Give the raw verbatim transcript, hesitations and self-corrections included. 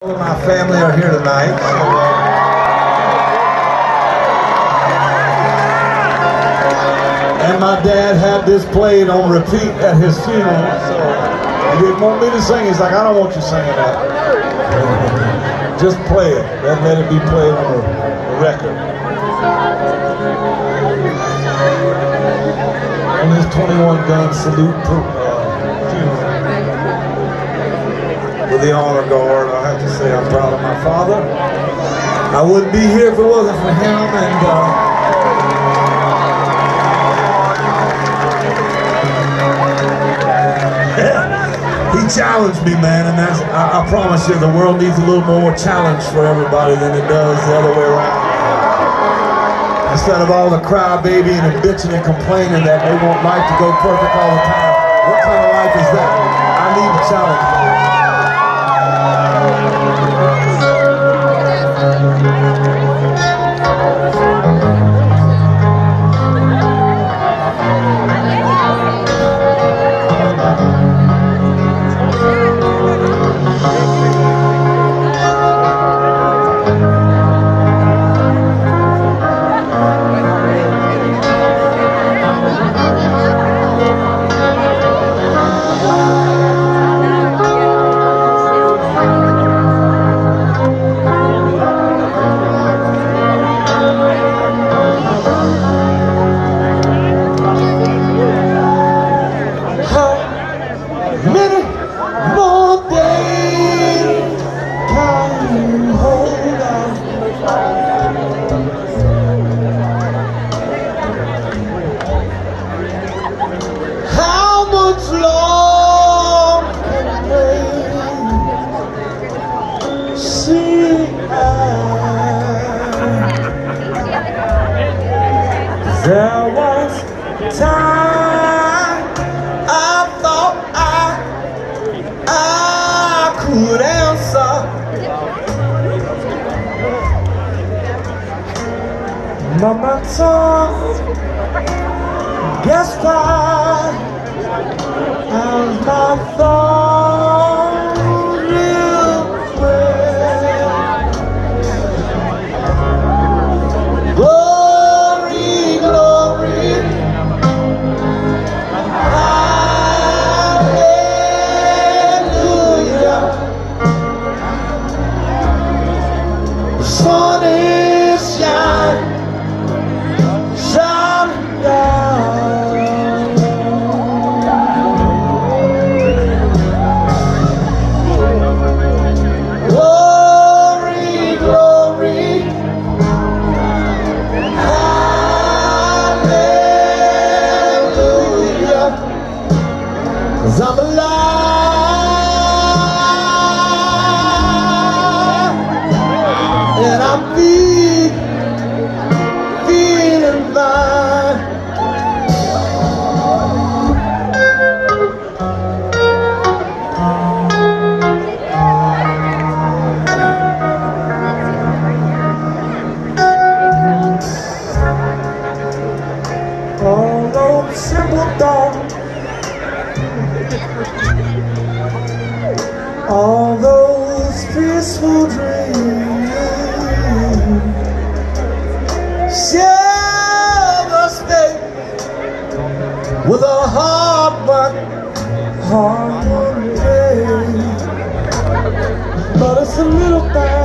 All of my family are here tonight. So, uh, and my dad had this played on repeat at his funeral, so he didn't want me to sing. He's like, I don't want you singing that. Just play it. Let, let it be played on the, the record. On this twenty-one gun salute uh, funeral with the honor guard, I have to say I'm proud of my father. I wouldn't be here if it wasn't for him, and uh, he challenged me, man, and that's, I, I promise you, the world needs a little more challenge for everybody than it does the other way around. Instead of all the crybabying and bitching and complaining that they want life to go perfect all the time, what kind of life is that? I need a challenge. There was time I thought I, I could answer, but my tongue, guess why, as my thoughts real well. Sun is shining, shining down. Glory, glory, hallelujah, 'cause I'm alive. And I'm feeling, feeling fine. All those simple thoughts, all those peaceful dreams, share the state with a hard but hard day. But it's a little thing